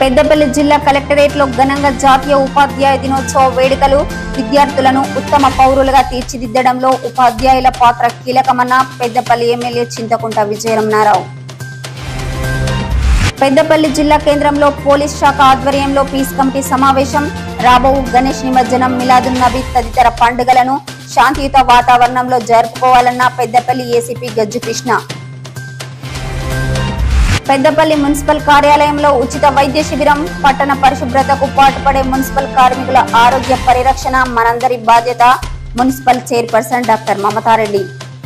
పెద్దపల్లి జిల్లా కలెక్టరేట్ లో ఘనంగా జాతీయ ఉపాధ్యాయ దినోత్సవ వేడుకలు. విద్యార్థులను ఉత్తమ పౌరులుగా తీర్చిదిద్దడంలో ఉపాధ్యాయుల పాత్ర కీలకమన్న పెద్దపల్లి ఎమ్మెల్యే చింతకుంట విజయరమణారావు. పెద్దపల్లి జిల్లా కేంద్రంలో పోలీస్ శాఖ ఆధ్వర్యంలో పీస్ కమిటీ సమావేశం. రాబో గణేష్ నిమజ్జనం, మిలాదున్ నబీ తదితర పండుగలను శాంతియుత వాతావరణంలో జరుపుకోవాలన్న పెద్దపల్లి ఏసీపీ గజ్జు కృష్ణ. పెద్దపల్లి మున్సిపల్ కార్యాలయంలో ఉచిత వైద్య శిబిరం. పట్టణ పరిశుభ్రతకు పాటుపడే మున్సిపల్ కార్మికుల ఆరోగ్య పరిరక్షణ మనందరి బాధ్యత. Municipal chairperson doctor Mamatha Reddy.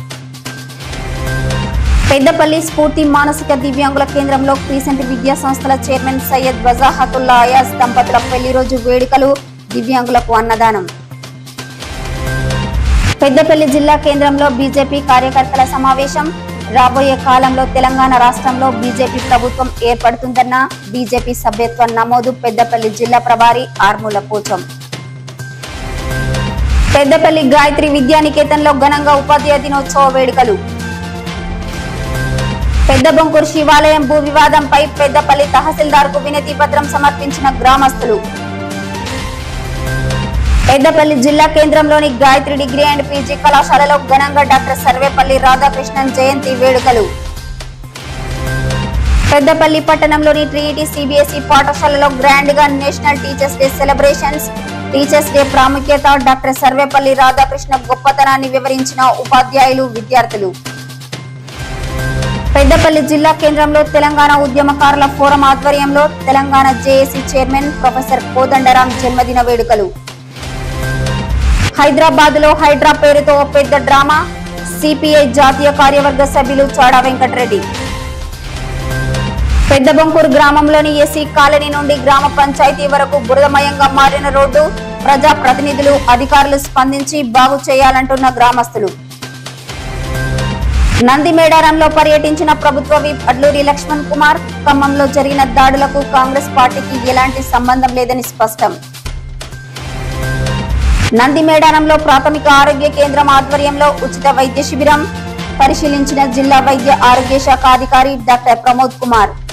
Peddapalli స్ఫూర్తి మానసిక దివ్యాంగుల కేంద్రంలో క్రీసెంట్ విద్యా సంస్థల చైర్మన్ సయ్యద్ వజాహతుల్లా అయాజ్ దంపతుల పెళ్లి రోజు వేడుకలు. దివ్యాంగులకు అన్నదానం. పెద్దపల్లి జిల్లా కేంద్రంలో బీజేపీ కార్యకర్తల సమావేశం. రాబోయే కాలంలో తెలంగాణ రాష్ట్రంలో బీజేపీ ప్రభుత్వం ఏర్పడుతుందన్న బీజేపీ సభ్యత్వ నమోదు. పెద్దపల్లి జిల్లా ప్రభారి ఆర్మూల పోచం. పెద్దపల్లి గాయత్రి విద్యానికేతన్లో ఘనంగా ఉపాధ్యాయ దినోత్సవ వేడుకలు. పెద్దబొంకూరు శివాలయం భూ వివాదంపై పెద్దపల్లి తహసీల్దార్ కు వినతి పత్రం సమర్పించిన గ్రామస్తులు. పెద్దపల్లి జిల్లా కేంద్రంలోని గాయత్రి డిగ్రీ అండ్ పీజీ కళాశాలలో ఘనంగా డాక్టర్ సర్వేపల్లి రాధాకృష్ణన్ జయంతి వేడుకలు. పెద్దపల్లి పట్టణంలోని ట్రినిటీ సిబిఎస్ఈ పాఠశాలలో గ్రాండ్ గా national teachers day celebrations. Teachers day ప్రాముఖ్యత, డాక్టర్ సర్వేపల్లి రాధాకృష్ణ గొప్పతనాన్ని వివరించిన ఉపాధ్యాయులు, విద్యార్థులు. పెద్దపల్లి జిల్లా కేంద్రంలో తెలంగాణ ఉద్యమకారుల ఫోరం ఆధ్వర్యంలో Telangana JAC chairman professor Kodandaram జన్మదిన వేడుకలు. హైదరాబాద్ లో హైడ్రా పేరుతో ఓ పెద్ద డ్రామా. సిపిఐ జాతీయ కార్యవర్గ సభ్యులు చాడా వెంకటరెడ్డి. పెద్దబొంకూరు గ్రామంలోని ఎస్సీ కాలనీ నుండి గ్రామ పంచాయతీ వరకు బురదమయంగా మారిన రోడ్డు. ప్రజా ప్రతినిధులు, అధికారులు స్పందించి బాగు చేయాలంటున్న గ్రామస్తులు. నంది మేడారంలో పర్యటించిన ప్రభుత్వ విప్ అడ్లూరి లక్ష్మణ్ కుమార్. ఖమ్మంలో జరిగిన దాడులకు కాంగ్రెస్ పార్టీకి ఎలాంటి సంబంధం లేదని స్పష్టం. నంది మేడారంలో ప్రాథమిక ఆరోగ్య కేంద్రం ఆధ్వర్యంలో ఉచిత వైద్య శిబిరం పరిశీలించిన జిల్లా వైద్య ఆరోగ్య శాఖ అధికారి డాక్టర్ ప్రమోద్ కుమార్.